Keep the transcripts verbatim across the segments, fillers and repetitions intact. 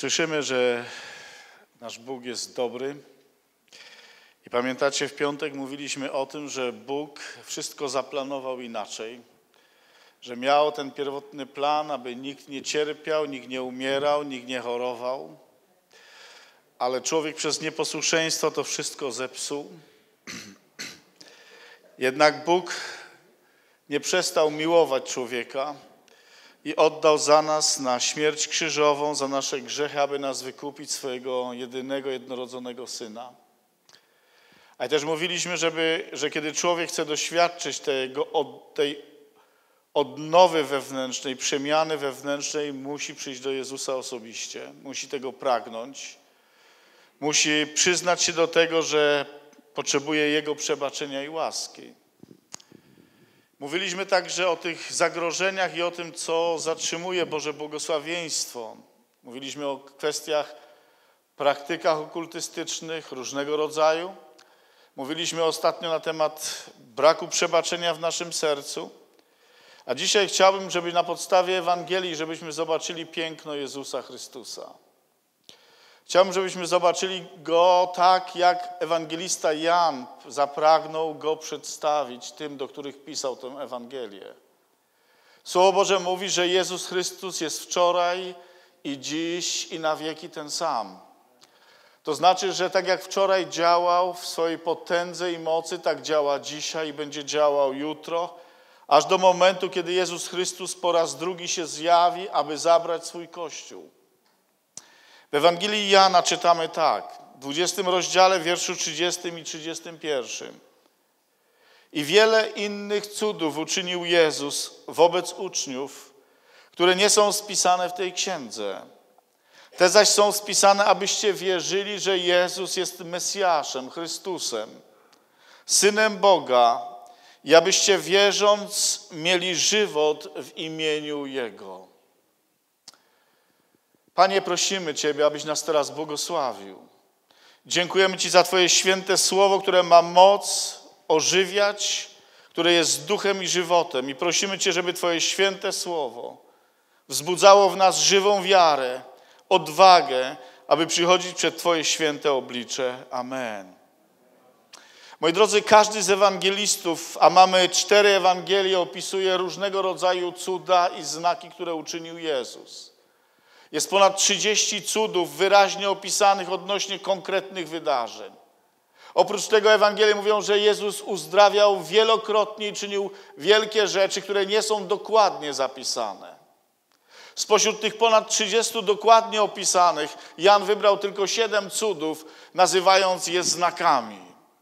Słyszymy, że nasz Bóg jest dobry. I pamiętacie, w piątek mówiliśmy o tym, że Bóg wszystko zaplanował inaczej, że miał ten pierwotny plan, aby nikt nie cierpiał, nikt nie umierał, nikt nie chorował, ale człowiek przez nieposłuszeństwo to wszystko zepsuł. Jednak Bóg nie przestał miłować człowieka i oddał za nas na śmierć krzyżową, za nasze grzechy, aby nas wykupić, swojego jedynego, jednorodzonego Syna. Ale też mówiliśmy, żeby, że kiedy człowiek chce doświadczyć tego, od, tej odnowy wewnętrznej, przemiany wewnętrznej, musi przyjść do Jezusa osobiście, musi tego pragnąć, musi przyznać się do tego, że potrzebuje Jego przebaczenia i łaski. Mówiliśmy także o tych zagrożeniach i o tym, co zatrzymuje Boże błogosławieństwo. Mówiliśmy o kwestiach, praktykach okultystycznych różnego rodzaju. Mówiliśmy ostatnio na temat braku przebaczenia w naszym sercu. A dzisiaj chciałbym, żeby na podstawie Ewangelii, żebyśmy zobaczyli piękno Jezusa Chrystusa. Chciałbym, żebyśmy zobaczyli Go tak, jak ewangelista Jan zapragnął Go przedstawić tym, do których pisał tę Ewangelię. Słowo Boże mówi, że Jezus Chrystus jest wczoraj i dziś i na wieki ten sam. To znaczy, że tak jak wczoraj działał w swojej potędze i mocy, tak działa dzisiaj i będzie działał jutro, aż do momentu, kiedy Jezus Chrystus po raz drugi się zjawi, aby zabrać swój Kościół. W Ewangelii Jana czytamy tak, w dwudziestym rozdziale, wierszu trzydziestym i trzydziestym pierwszym. I wiele innych cudów uczynił Jezus wobec uczniów, które nie są spisane w tej księdze. Te zaś są spisane, abyście wierzyli, że Jezus jest Mesjaszem, Chrystusem, Synem Boga i abyście wierząc mieli żywot w imieniu Jego. Panie, prosimy Ciebie, abyś nas teraz błogosławił. Dziękujemy Ci za Twoje święte słowo, które ma moc ożywiać, które jest duchem i żywotem. I prosimy Cię, żeby Twoje święte słowo wzbudzało w nas żywą wiarę, odwagę, aby przychodzić przed Twoje święte oblicze. Amen. Moi drodzy, każdy z ewangelistów, a mamy cztery Ewangelie, opisuje różnego rodzaju cuda i znaki, które uczynił Jezus. Jest ponad trzydzieści cudów wyraźnie opisanych odnośnie konkretnych wydarzeń. Oprócz tego Ewangelie mówią, że Jezus uzdrawiał wielokrotnie i czynił wielkie rzeczy, które nie są dokładnie zapisane. Spośród tych ponad trzydziestu dokładnie opisanych, Jan wybrał tylko siedem cudów, nazywając je znakami.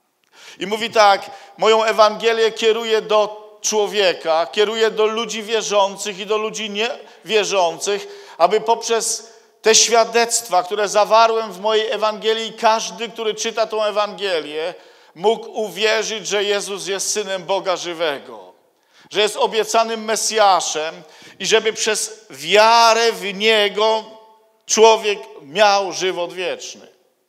I mówi tak, moją Ewangelię kieruję do człowieka, kieruję do ludzi wierzących i do ludzi niewierzących, aby poprzez te świadectwa, które zawarłem w mojej Ewangelii, każdy, który czyta tą Ewangelię, mógł uwierzyć, że Jezus jest Synem Boga żywego, że jest obiecanym Mesjaszem i żeby przez wiarę w Niego człowiek miał żywot wieczny.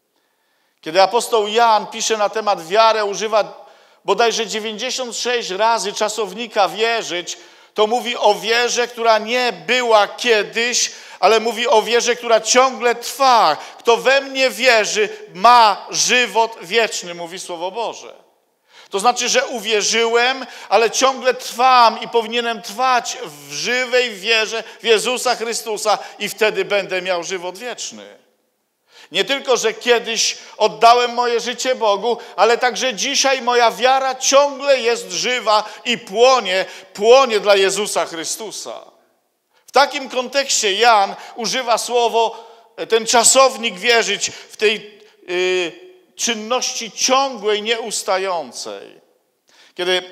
Kiedy apostoł Jan pisze na temat wiary, używa bodajże dziewięćdziesiąt sześć razy czasownika wierzyć, to mówi o wierze, która nie była kiedyś, ale mówi o wierze, która ciągle trwa. Kto we mnie wierzy, ma żywot wieczny, mówi Słowo Boże. To znaczy, że uwierzyłem, ale ciągle trwam i powinienem trwać w żywej wierze w Jezusa Chrystusa i wtedy będę miał żywot wieczny. Nie tylko, że kiedyś oddałem moje życie Bogu, ale także dzisiaj moja wiara ciągle jest żywa i płonie, płonie dla Jezusa Chrystusa. W takim kontekście Jan używa słowo, ten czasownik wierzyć w tej y, czynności ciągłej, nieustającej. Kiedy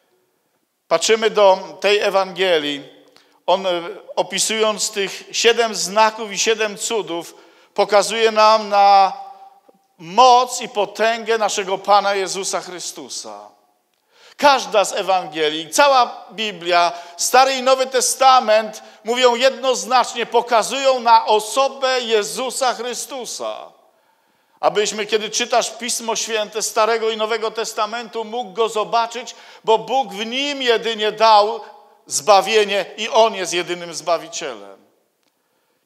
patrzymy do tej Ewangelii, on opisując tych siedem znaków i siedem cudów, pokazuje nam na moc i potęgę naszego Pana Jezusa Chrystusa. Każda z Ewangelii, cała Biblia, Stary i Nowy Testament mówią jednoznacznie, pokazują na osobę Jezusa Chrystusa. Abyśmy, kiedy czytasz Pismo Święte Starego i Nowego Testamentu, mógł Go zobaczyć, bo Bóg w Nim jedynie dał zbawienie i On jest jedynym Zbawicielem.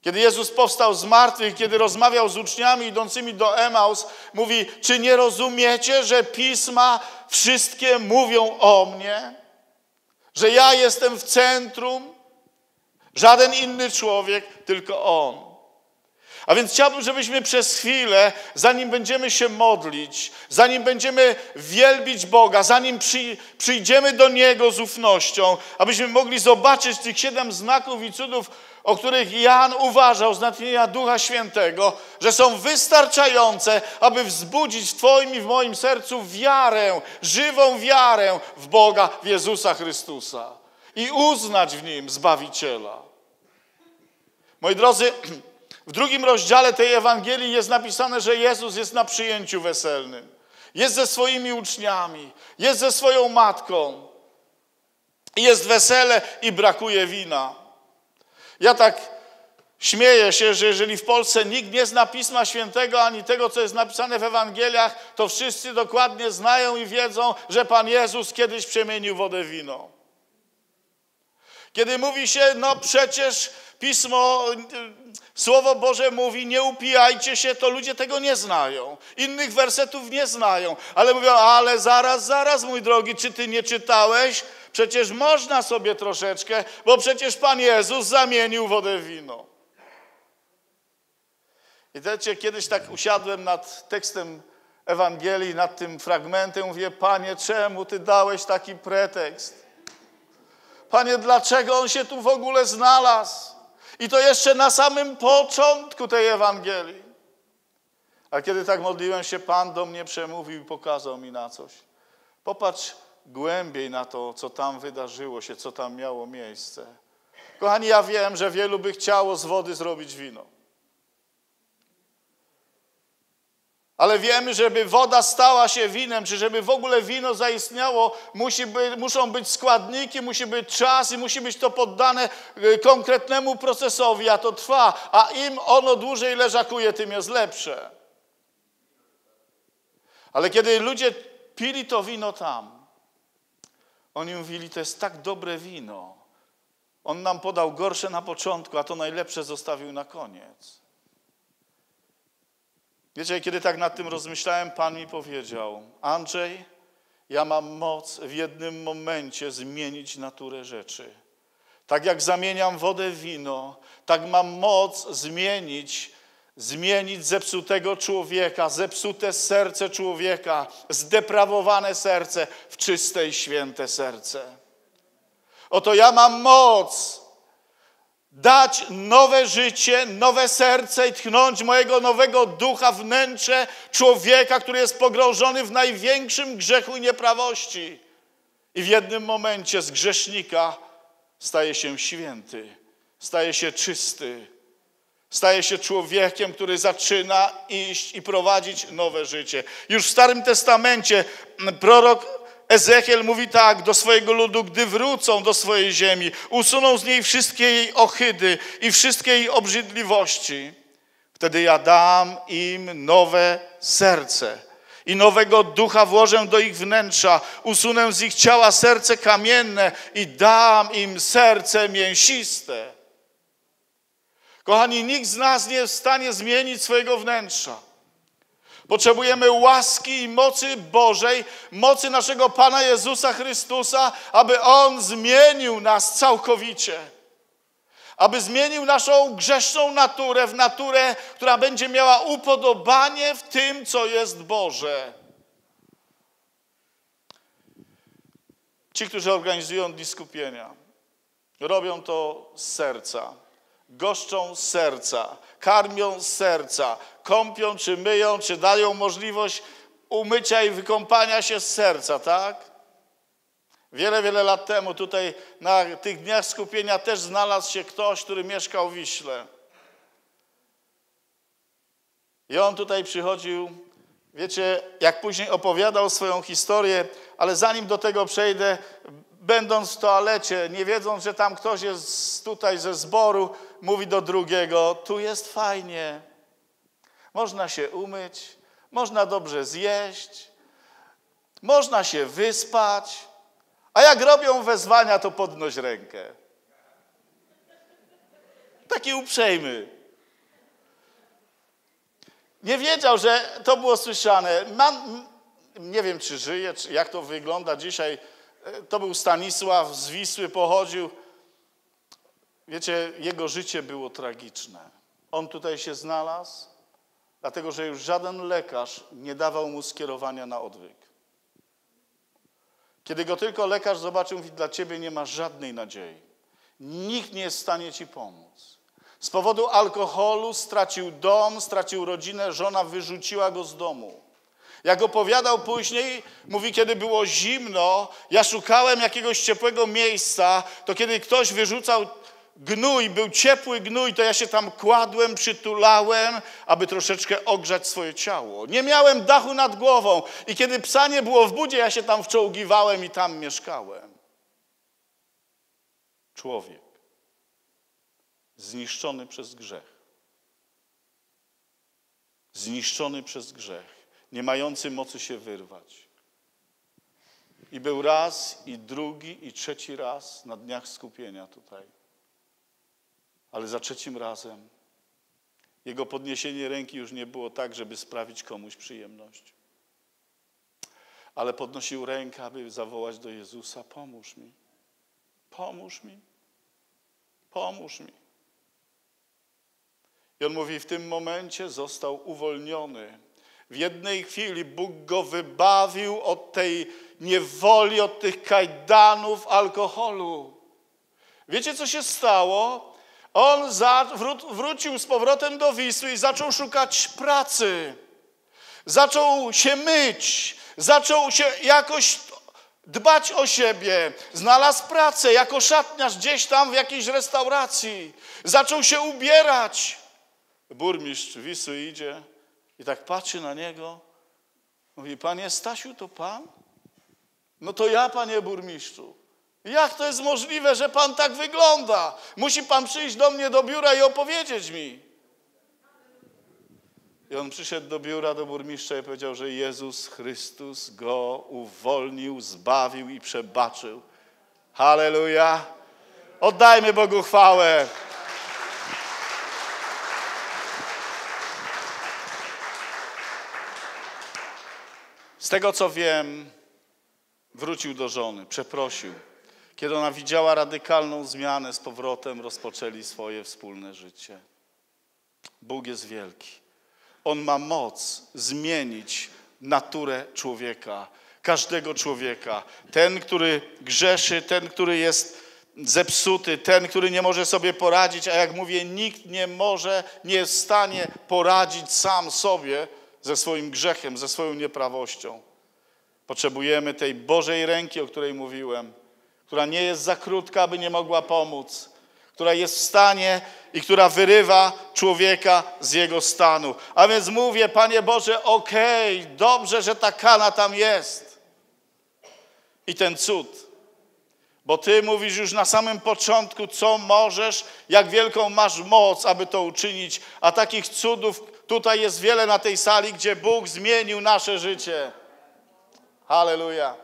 Kiedy Jezus powstał z martwych, kiedy rozmawiał z uczniami idącymi do Emaus, mówi, czy nie rozumiecie, że Pisma wszystkie mówią o mnie? Że ja jestem w centrum, żaden inny człowiek, tylko On. A więc chciałbym, żebyśmy przez chwilę, zanim będziemy się modlić, zanim będziemy wielbić Boga, zanim przy, przyjdziemy do Niego z ufnością, abyśmy mogli zobaczyć tych siedem znaków i cudów, o których Jan uważał z natchnienia Ducha Świętego, że są wystarczające, aby wzbudzić w Twoim i w moim sercu wiarę, żywą wiarę w Boga, w Jezusa Chrystusa i uznać w Nim Zbawiciela. Moi drodzy, w drugim rozdziale tej Ewangelii jest napisane, że Jezus jest na przyjęciu weselnym. Jest ze swoimi uczniami, jest ze swoją matką. Jest wesele i brakuje wina. Ja tak śmieję się, że jeżeli w Polsce nikt nie zna Pisma Świętego ani tego, co jest napisane w Ewangeliach, to wszyscy dokładnie znają i wiedzą, że Pan Jezus kiedyś przemienił wodę w wino. Kiedy mówi się, no przecież Pismo, Słowo Boże mówi, nie upijajcie się, to ludzie tego nie znają. Innych wersetów nie znają, ale mówią, ale zaraz, zaraz, mój drogi, czy ty nie czytałeś? Przecież można sobie troszeczkę, bo przecież Pan Jezus zamienił wodę w wino. I wiecie, kiedyś tak usiadłem nad tekstem Ewangelii, nad tym fragmentem, mówię, Panie, czemu Ty dałeś taki pretekst? Panie, dlaczego on się tu w ogóle znalazł? I to jeszcze na samym początku tej Ewangelii. A kiedy tak modliłem się, Pan do mnie przemówił i pokazał mi na coś. Popatrz głębiej na to, co tam wydarzyło się, co tam miało miejsce. Kochani, ja wiem, że wielu by chciało z wody zrobić wino. Ale wiemy, żeby woda stała się winem, czy żeby w ogóle wino zaistniało, musi być, muszą być składniki, musi być czas i musi być to poddane konkretnemu procesowi, a to trwa. A im ono dłużej leżakuje, tym jest lepsze. Ale kiedy ludzie pili to wino tam, oni mówili, to jest tak dobre wino. On nam podał gorsze na początku, a to najlepsze zostawił na koniec. Wiecie, kiedy tak nad tym rozmyślałem, Pan mi powiedział, Andrzej, ja mam moc w jednym momencie zmienić naturę rzeczy. Tak jak zamieniam wodę w wino, tak mam moc zmienić, zmienić zepsutego człowieka, zepsute serce człowieka, zdeprawowane serce w czyste i święte serce. Oto ja mam moc dać nowe życie, nowe serce i tchnąć mojego nowego ducha w wnętrze człowieka, który jest pogrążony w największym grzechu i nieprawości. I w jednym momencie z grzesznika staje się święty, staje się czysty, staje się człowiekiem, który zaczyna iść i prowadzić nowe życie. Już w Starym Testamencie prorok Ezechiel mówi tak do swojego ludu, gdy wrócą do swojej ziemi, usuną z niej wszystkie jej ohydy i wszystkie jej obrzydliwości. Wtedy ja dam im nowe serce i nowego ducha włożę do ich wnętrza. Usunę z ich ciała serce kamienne i dam im serce mięsiste. Kochani, nikt z nas nie jest w stanie zmienić swojego wnętrza. Potrzebujemy łaski i mocy Bożej, mocy naszego Pana Jezusa Chrystusa, aby On zmienił nas całkowicie. Aby zmienił naszą grzeszną naturę w naturę, która będzie miała upodobanie w tym, co jest Boże. Ci, którzy organizują dni skupienia, robią to z serca. Goszczą z serca, karmią z serca, kąpią, czy myją, czy dają możliwość umycia i wykąpania się z serca, tak? Wiele, wiele lat temu tutaj na tych dniach skupienia też znalazł się ktoś, który mieszkał w Wiśle. I on tutaj przychodził, wiecie, jak później opowiadał swoją historię, ale zanim do tego przejdę, będąc w toalecie, nie wiedząc, że tam ktoś jest tutaj ze zboru, mówi do drugiego, tu jest fajnie, można się umyć, można dobrze zjeść, można się wyspać, a jak robią wezwania, to podnoś rękę. taki uprzejmy. Nie wiedział, że to było słyszane. Man, nie wiem, czy żyje, czy jak to wygląda dzisiaj. To był Stanisław, z Wisły pochodził. Wiecie, jego życie było tragiczne. On tutaj się znalazł, dlatego że już żaden lekarz nie dawał mu skierowania na odwyk. Kiedy go tylko lekarz zobaczył, mówi, dla ciebie nie ma żadnej nadziei. Nikt nie jest w stanie ci pomóc. Z powodu alkoholu stracił dom, stracił rodzinę, żona wyrzuciła go z domu. Jak opowiadał później, mówi, kiedy było zimno, ja szukałem jakiegoś ciepłego miejsca, to kiedy ktoś wyrzucał gnój, był ciepły gnój, to ja się tam kładłem, przytulałem, aby troszeczkę ogrzać swoje ciało. Nie miałem dachu nad głową i kiedy psa nie było w budzie, ja się tam wczołgiwałem i tam mieszkałem. Człowiek zniszczony przez grzech. Zniszczony przez grzech. Nie mający mocy się wyrwać. I był raz, i drugi, i trzeci raz na dniach skupienia tutaj. Ale za trzecim razem jego podniesienie ręki już nie było tak, żeby sprawić komuś przyjemność. Ale podnosił rękę, aby zawołać do Jezusa, pomóż mi, pomóż mi, pomóż mi. I on mówi, w tym momencie został uwolniony. W jednej chwili Bóg go wybawił od tej niewoli, od tych kajdanów alkoholu. Wiecie, co się stało? On za, wró, wrócił z powrotem do Wisły i zaczął szukać pracy. Zaczął się myć. Zaczął się jakoś dbać o siebie. Znalazł pracę jako szatniarz gdzieś tam w jakiejś restauracji. Zaczął się ubierać. Burmistrz Wisły idzie i tak patrzy na niego. Mówi, panie Stasiu, to pan? No to ja, panie burmistrzu. Jak to jest możliwe, że pan tak wygląda? Musi pan przyjść do mnie do biura i opowiedzieć mi. I on przyszedł do biura, do burmistrza i powiedział, że Jezus Chrystus go uwolnił, zbawił i przebaczył. Halleluja! Oddajmy Bogu chwałę. Z tego, co wiem, wrócił do żony, przeprosił. Kiedy ona widziała radykalną zmianę, z powrotem rozpoczęli swoje wspólne życie. Bóg jest wielki. On ma moc zmienić naturę człowieka, każdego człowieka. Ten, który grzeszy, ten, który jest zepsuty, ten, który nie może sobie poradzić, a jak mówię, nikt nie może, nie jest w stanie poradzić sam sobie ze swoim grzechem, ze swoją nieprawością. Potrzebujemy tej Bożej ręki, o której mówiłem, która nie jest za krótka, aby nie mogła pomóc, która jest w stanie i która wyrywa człowieka z jego stanu. A więc mówię, Panie Boże, okej, okay, dobrze, że ta kana tam jest. I ten cud. Bo Ty mówisz już na samym początku, co możesz, jak wielką masz moc, aby to uczynić. A takich cudów tutaj jest wiele na tej sali, gdzie Bóg zmienił nasze życie. Halleluja.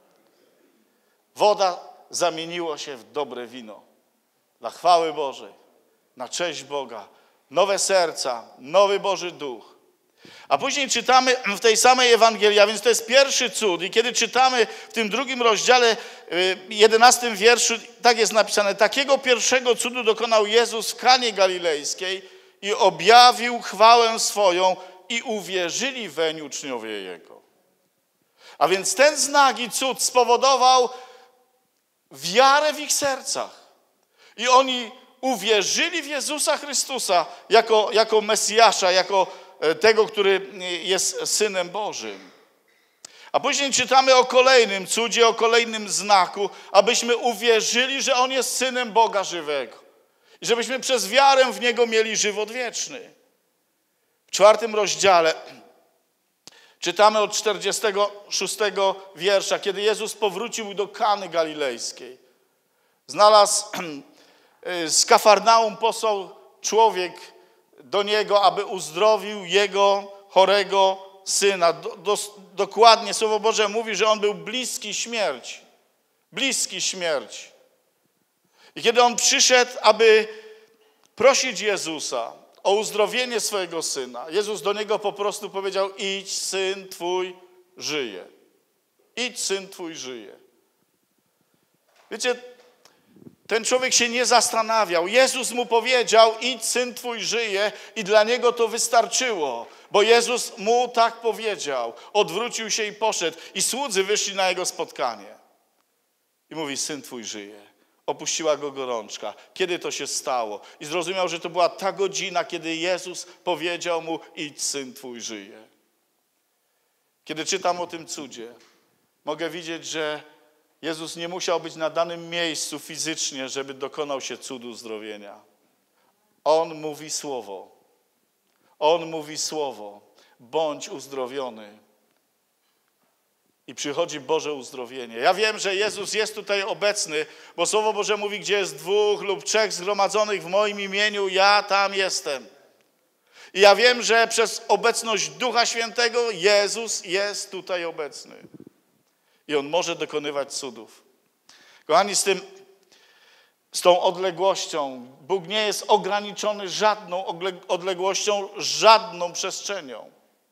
Woda zamieniło się w dobre wino. Dla chwały Bożej, na cześć Boga. Nowe serca, nowy Boży Duch. A później czytamy w tej samej Ewangelii, a więc to jest pierwszy cud. I kiedy czytamy w tym drugim rozdziale, jedenastym wierszu, tak jest napisane, takiego pierwszego cudu dokonał Jezus w Kanie Galilejskiej i objawił chwałę swoją i uwierzyli weń uczniowie Jego. A więc ten znak i cud spowodował wiarę w ich sercach. I oni uwierzyli w Jezusa Chrystusa jako, jako Mesjasza, jako tego, który jest Synem Bożym. A później czytamy o kolejnym cudzie, o kolejnym znaku, abyśmy uwierzyli, że On jest Synem Boga żywego. I żebyśmy przez wiarę w Niego mieli żywot wieczny. W czwartym rozdziale czytamy od czterdziestego szóstego wiersza, kiedy Jezus powrócił do Kany Galilejskiej. Znalazł z Kafarnaum, posłał człowiek do niego, aby uzdrowił jego chorego syna. Do, do, dokładnie Słowo Boże mówi, że on był bliski śmierci. Bliski śmierci. I kiedy on przyszedł, aby prosić Jezusa o uzdrowienie swojego syna, Jezus do niego po prostu powiedział: idź, syn twój żyje. Idź, syn twój żyje. Wiecie, ten człowiek się nie zastanawiał. Jezus mu powiedział: idź, syn twój żyje, i dla niego to wystarczyło, bo Jezus mu tak powiedział. Odwrócił się i poszedł, i słudzy wyszli na jego spotkanie. I mówi: syn twój żyje. Opuściła go gorączka. Kiedy to się stało? I zrozumiał, że to była ta godzina, kiedy Jezus powiedział mu: idź, syn twój żyje. Kiedy czytam o tym cudzie, mogę widzieć, że Jezus nie musiał być na danym miejscu fizycznie, żeby dokonał się cudu uzdrowienia. On mówi słowo. On mówi słowo. Bądź uzdrowiony. I przychodzi Boże uzdrowienie. Ja wiem, że Jezus jest tutaj obecny, bo Słowo Boże mówi: gdzie jest dwóch lub trzech zgromadzonych w moim imieniu, ja tam jestem. I ja wiem, że przez obecność Ducha Świętego Jezus jest tutaj obecny. I On może dokonywać cudów. Kochani, z tym, z tą odległością, Bóg nie jest ograniczony żadną odległością, żadną przestrzenią.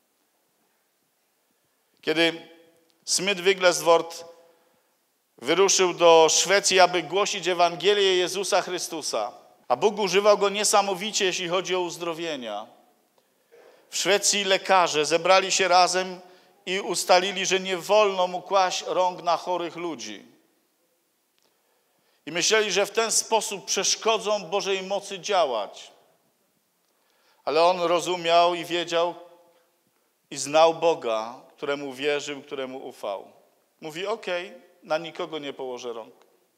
Kiedy Smith Wigglesworth wyruszył do Szwecji, aby głosić Ewangelię Jezusa Chrystusa, a Bóg używał go niesamowicie, jeśli chodzi o uzdrowienia. W Szwecji lekarze zebrali się razem i ustalili, że nie wolno mu kłaść rąk na chorych ludzi. I myśleli, że w ten sposób przeszkodzą Bożej mocy działać. Ale on rozumiał i wiedział i znał Boga, któremu wierzył, któremu ufał. Mówi: okej, na nikogo nie położę rąk.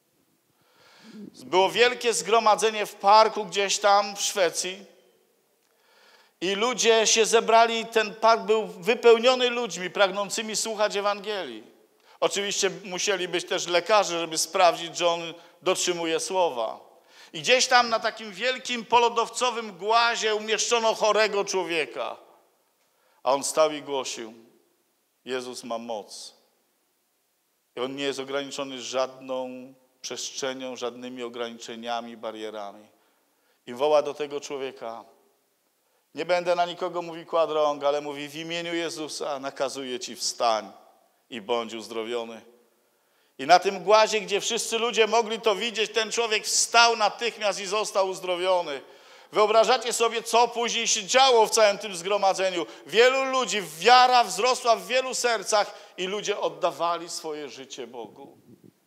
Było wielkie zgromadzenie w parku gdzieś tam w Szwecji i ludzie się zebrali. Ten park był wypełniony ludźmi pragnącymi słuchać Ewangelii. Oczywiście musieli być też lekarze, żeby sprawdzić, że on dotrzymuje słowa. I gdzieś tam na takim wielkim polodowcowym głazie umieszczono chorego człowieka. A on stał i głosił: Jezus ma moc. I On nie jest ograniczony żadną przestrzenią, żadnymi ograniczeniami, barierami. I woła do tego człowieka: nie będę na nikogo mówił kładł rąk, ale mówi: w imieniu Jezusa nakazuję ci, wstań i bądź uzdrowiony. I na tym głazie, gdzie wszyscy ludzie mogli to widzieć, ten człowiek wstał natychmiast i został uzdrowiony. Wyobrażacie sobie, co później się działo w całym tym zgromadzeniu? Wielu ludzi, wiara wzrosła w wielu sercach i ludzie oddawali swoje życie Bogu.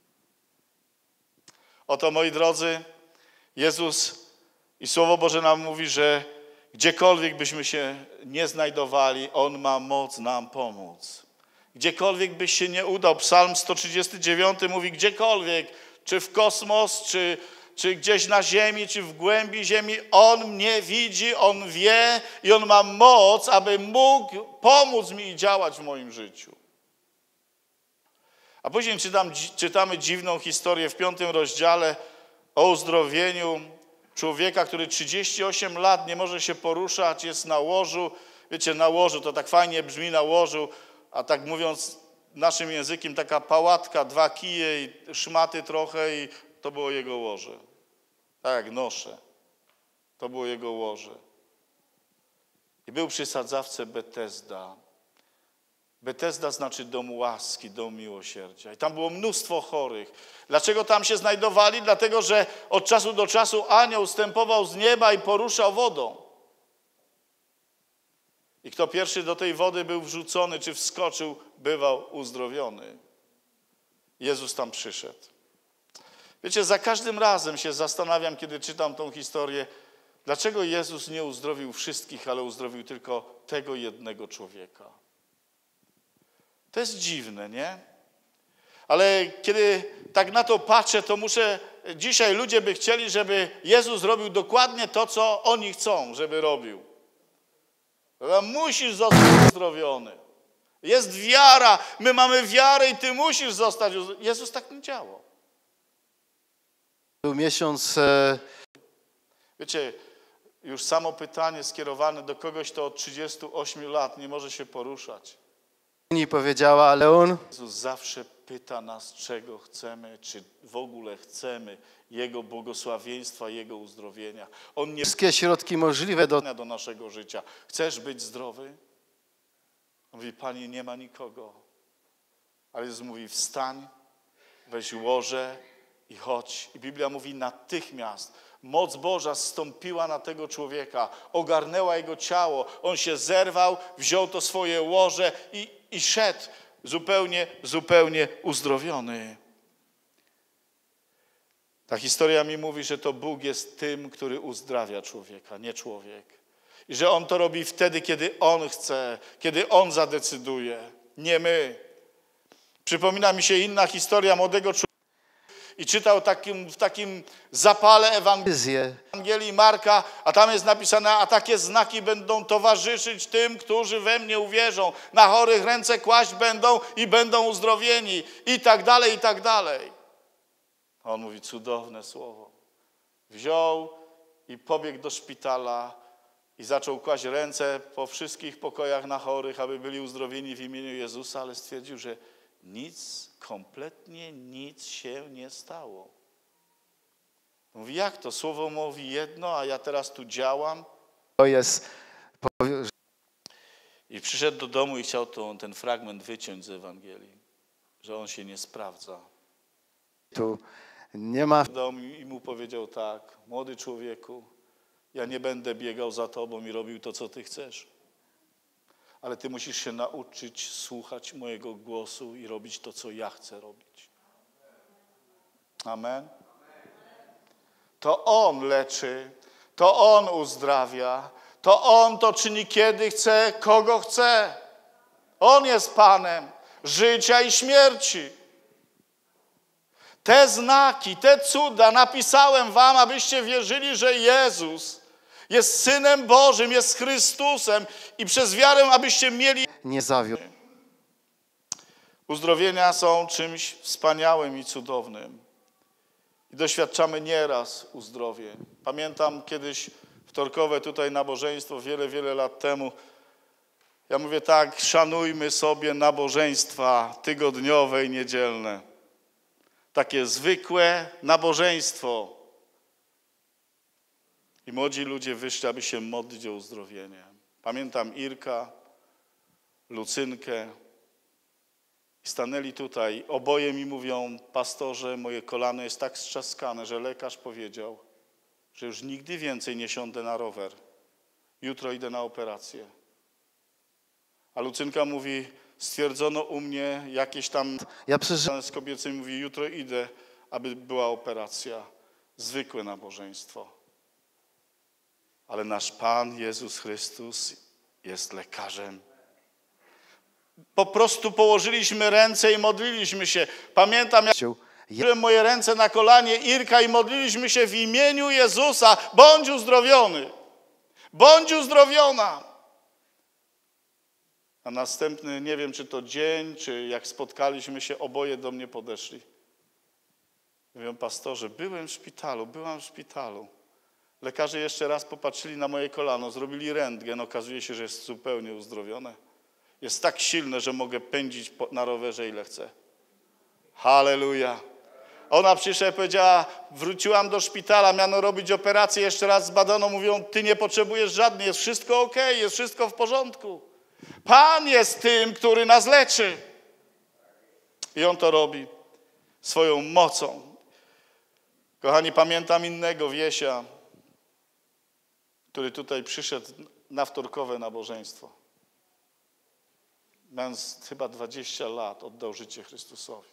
Oto, moi drodzy, Jezus i Słowo Boże nam mówi, że gdziekolwiek byśmy się nie znajdowali, On ma moc nam pomóc. Gdziekolwiek byś się nie udał, Psalm sto trzydziesty dziewiąty mówi: gdziekolwiek, czy w kosmos, czy czy gdzieś na ziemi, czy w głębi ziemi, On mnie widzi, On wie i On ma moc, aby mógł pomóc mi działać w moim życiu. A później czytam, czytamy dziwną historię w piątym rozdziale o uzdrowieniu człowieka, który trzydzieści osiem lat nie może się poruszać, jest na łożu. Wiecie, na łożu, to tak fajnie brzmi, na łożu, a tak mówiąc naszym językiem, taka pałatka, dwa kije i szmaty trochę, i to było jego łoże. Tak jak nosze. To było jego łoże. I był przy sadzawce Betesda. Betesda znaczy dom łaski, dom miłosierdzia. I tam było mnóstwo chorych. Dlaczego tam się znajdowali? Dlatego, że od czasu do czasu anioł zstępował z nieba i poruszał wodą. I kto pierwszy do tej wody był wrzucony, czy wskoczył, bywał uzdrowiony. Jezus tam przyszedł. Wiecie, za każdym razem się zastanawiam, kiedy czytam tą historię, dlaczego Jezus nie uzdrowił wszystkich, ale uzdrowił tylko tego jednego człowieka. To jest dziwne, nie? Ale kiedy tak na to patrzę, to muszę, dzisiaj ludzie by chcieli, żeby Jezus robił dokładnie to, co oni chcą, żeby robił. Musisz zostać uzdrowiony. Jest wiara, my mamy wiarę i ty musisz zostać uzdrowiony. Jezus tak nie działał. Był miesiąc... E... Wiecie, już samo pytanie skierowane do kogoś, kto od trzydziestu ośmiu lat nie może się poruszać. I powiedziała, ale on Jezus zawsze pyta nas, czego chcemy, czy w ogóle chcemy Jego błogosławieństwa, Jego uzdrowienia. On nie wszystkie środki możliwe do do naszego życia. Chcesz być zdrowy? On mówi, Panie, nie ma nikogo. Ale Jezus mówi, wstań, weź łoże i chodź. I Biblia mówi, natychmiast moc Boża zstąpiła na tego człowieka, ogarnęła jego ciało. On się zerwał, wziął to swoje łoże i, i szedł zupełnie, zupełnie uzdrowiony. Ta historia mi mówi, że to Bóg jest tym, który uzdrawia człowieka, nie człowiek. I że On to robi wtedy, kiedy On chce, kiedy On zadecyduje, nie my. Przypomina mi się inna historia młodego człowieka i czytał takim, w takim zapale Ewangelii Marka, a tam jest napisane, a takie znaki będą towarzyszyć tym, którzy we mnie uwierzą. Na chorych ręce kłaść będą i będą uzdrowieni i tak dalej, i tak dalej. A on mówi, cudowne słowo. Wziął i pobiegł do szpitala i zaczął kłaść ręce po wszystkich pokojach na chorych, aby byli uzdrowieni w imieniu Jezusa, ale stwierdził, że nic, kompletnie nic się nie stało. Mówi, jak to? Słowo mówi jedno, a ja teraz tu działam. to jest I przyszedł do domu i chciał to, ten fragment wyciąć z Ewangelii, że on się nie sprawdza. tu nie ma W domu i mu powiedział tak, młody człowieku, ja nie będę biegał za tobą i robił to, co ty chcesz. Ale ty musisz się nauczyć słuchać mojego głosu i robić to, co ja chcę robić. Amen. To On leczy, to On uzdrawia, to On to czyni kiedy chce, kogo chce. On jest Panem życia i śmierci. Te znaki, te cuda napisałem wam, abyście wierzyli, że Jezus jest Synem Bożym, jest Chrystusem i przez wiarę, abyście mieli... nie zawiódł. Uzdrowienia są czymś wspaniałym i cudownym. I doświadczamy nieraz uzdrowień. Pamiętam kiedyś wtorkowe tutaj nabożeństwo, wiele, wiele lat temu. Ja mówię tak, szanujmy sobie nabożeństwa tygodniowe i niedzielne. Takie zwykłe nabożeństwo. I młodzi ludzie wyszli, aby się modlić o uzdrowienie. Pamiętam Irka, Lucynkę. I stanęli tutaj. Oboje mi mówią, pastorze, moje kolano jest tak strzaskane, że lekarz powiedział, że już nigdy więcej nie siądę na rower. Jutro idę na operację. A Lucynka mówi, stwierdzono u mnie jakieś tam Ja przeżyłem z kobiecymi, mówi, jutro idę, aby była operacja. Zwykłe nabożeństwo. Ale nasz Pan Jezus Chrystus jest lekarzem. Po prostu położyliśmy ręce i modliliśmy się. Pamiętam, jak położyłem moje ręce na kolanie Irka i modliliśmy się w imieniu Jezusa. Bądź uzdrowiony. Bądź uzdrowiona. A następny, nie wiem, czy to dzień, czy jak spotkaliśmy się, oboje do mnie podeszli. Mówią, pastorze, byłem w szpitalu, byłam w szpitalu. Lekarze jeszcze raz popatrzyli na moje kolano, zrobili rentgen, okazuje się, że jest zupełnie uzdrowione. Jest tak silne, że mogę pędzić na rowerze ile chcę. Halleluja. Ona przyszła i powiedziała, wróciłam do szpitala, miano robić operację, jeszcze raz zbadano, mówią, ty nie potrzebujesz żadnej, jest wszystko okej, jest wszystko w porządku. Pan jest tym, który nas leczy. I On to robi swoją mocą. Kochani, pamiętam innego wiesia, który tutaj przyszedł na wtorkowe nabożeństwo. Mając chyba dwadzieścia lat, oddał życie Chrystusowi.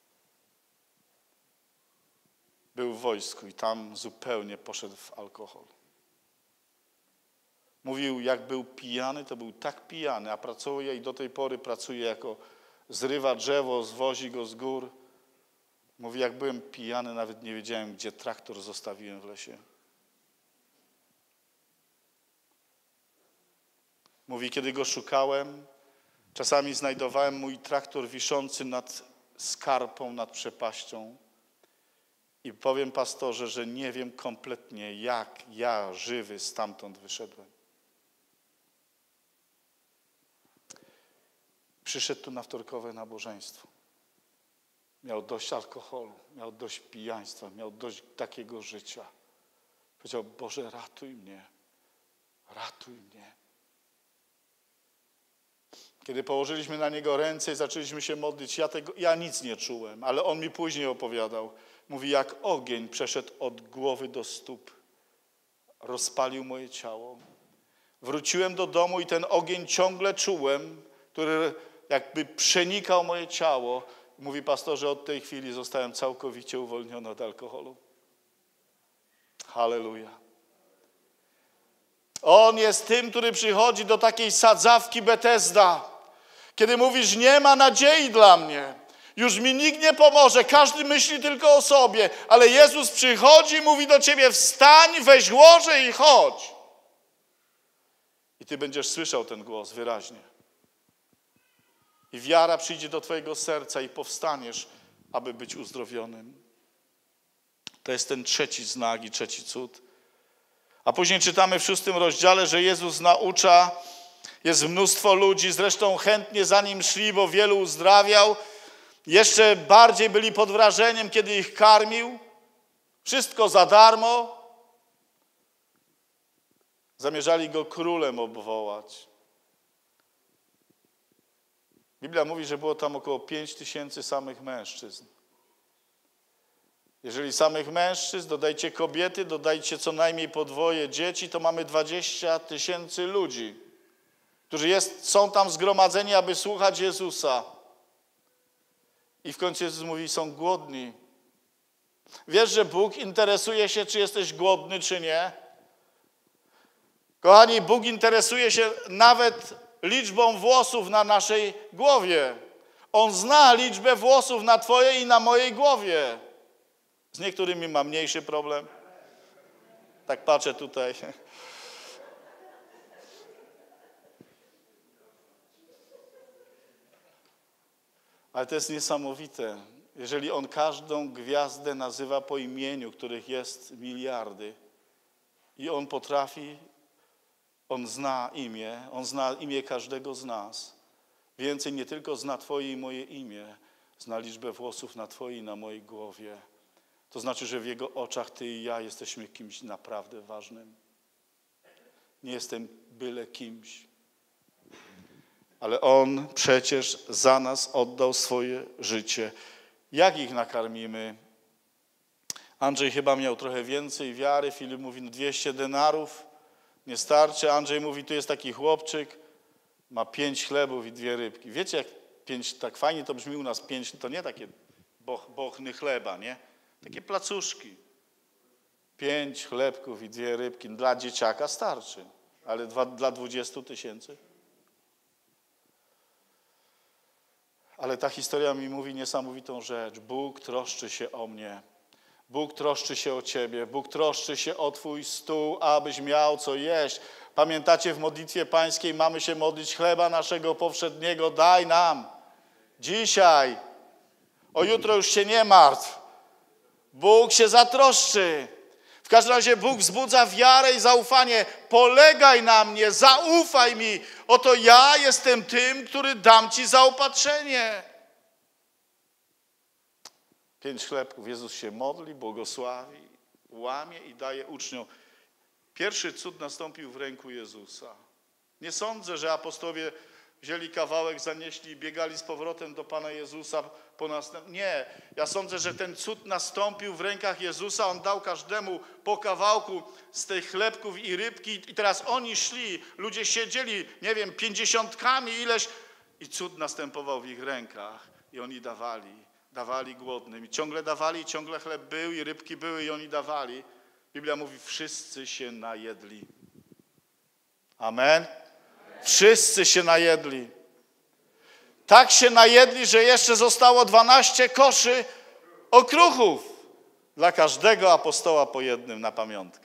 Był w wojsku i tam zupełnie poszedł w alkohol. Mówił, jak był pijany, to był tak pijany, a pracuje i do tej pory pracuje jako zrywa drzewo, zwozi go z gór. Mówi, jak byłem pijany, nawet nie wiedziałem, gdzie traktor zostawiłem w lesie. Mówi, kiedy go szukałem, czasami znajdowałem mój traktor wiszący nad skarpą, nad przepaścią. I powiem, pastorze, że nie wiem kompletnie, jak ja żywy stamtąd wyszedłem. Przyszedł tu na wtorkowe nabożeństwo. Miał dość alkoholu, miał dość pijaństwa, miał dość takiego życia. Powiedział, Boże, ratuj mnie, ratuj mnie. Kiedy położyliśmy na niego ręce i zaczęliśmy się modlić, ja, tego, ja nic nie czułem, ale on mi później opowiadał. Mówi, jak ogień przeszedł od głowy do stóp. Rozpalił moje ciało. Wróciłem do domu i ten ogień ciągle czułem, który jakby przenikał moje ciało. Mówi pastor, że od tej chwili zostałem całkowicie uwolniony od alkoholu. Halleluja. On jest tym, który przychodzi do takiej sadzawki Betesda. Kiedy mówisz, nie ma nadziei dla mnie. Już mi nikt nie pomoże. Każdy myśli tylko o sobie. Ale Jezus przychodzi i mówi do ciebie, wstań, weź łoże i chodź. I ty będziesz słyszał ten głos wyraźnie. I wiara przyjdzie do twojego serca i powstaniesz, aby być uzdrowionym. To jest ten trzeci znak i trzeci cud. A później czytamy w szóstym rozdziale, że Jezus naucza, jest mnóstwo ludzi, zresztą chętnie za Nim szli, bo wielu uzdrawiał. Jeszcze bardziej byli pod wrażeniem, kiedy ich karmił. Wszystko za darmo. Zamierzali Go królem obwołać. Biblia mówi, że było tam około pięć tysięcy samych mężczyzn. Jeżeli samych mężczyzn, dodajcie kobiety, dodajcie co najmniej podwoje dzieci, to mamy dwadzieścia tysięcy ludzi, którzy jest, są tam zgromadzeni, aby słuchać Jezusa. I w końcu Jezus mówi, są głodni. Wiesz, że Bóg interesuje się, czy jesteś głodny, czy nie? Kochani, Bóg interesuje się nawet liczbą włosów na naszej głowie. On zna liczbę włosów na twojej i na mojej głowie. Z niektórymi ma mniejszy problem. Tak patrzę tutaj. Ale to jest niesamowite. Jeżeli On każdą gwiazdę nazywa po imieniu, których jest miliardy, i On potrafi, On zna imię, On zna imię każdego z nas. Więcej nie tylko zna twoje i moje imię, zna liczbę włosów na twojej i na mojej głowie. To znaczy, że w Jego oczach ty i ja jesteśmy kimś naprawdę ważnym. Nie jestem byle kimś. Ale On przecież za nas oddał swoje życie. Jak ich nakarmimy? Andrzej chyba miał trochę więcej wiary. Filip mówi, no dwieście denarów nie starczy. Andrzej mówi, tu jest taki chłopczyk, ma pięć chlebów i dwie rybki. Wiecie, jak pięć, tak fajnie to brzmi u nas, pięć, to nie takie boch, bochny chleba, nie? Takie placuszki. Pięć chlebków i dwie rybki. Dla dzieciaka starczy, ale dwa, dla dwudziestu tysięcy. Ale ta historia mi mówi niesamowitą rzecz. Bóg troszczy się o mnie. Bóg troszczy się o ciebie. Bóg troszczy się o twój stół, abyś miał co jeść. Pamiętacie, w modlitwie pańskiej mamy się modlić, chleba naszego powszedniego daj nam dzisiaj. O jutro już się nie martw. Bóg się zatroszczy. W każdym razie Bóg wzbudza wiarę i zaufanie. Polegaj na mnie, zaufaj mi. Oto ja jestem tym, który dam ci zaopatrzenie. Pięć chlebków. Jezus się modli, błogosławi, łamie i daje uczniom. Pierwszy cud nastąpił w ręku Jezusa. Nie sądzę, że apostołowie wzięli kawałek, zanieśli i biegali z powrotem do Pana Jezusa po następnym. Nie, ja sądzę, że ten cud nastąpił w rękach Jezusa. On dał każdemu po kawałku z tych chlebków i rybki i teraz oni szli, ludzie siedzieli, nie wiem, pięćdziesiątkami ileś i cud następował w ich rękach i oni dawali, dawali głodnym i ciągle dawali, ciągle chleb był i rybki były i oni dawali. Biblia mówi, wszyscy się najedli. Amen. Wszyscy się najedli. Tak się najedli, że jeszcze zostało dwanaście koszy okruchów. Dla każdego apostoła po jednym na pamiątkę.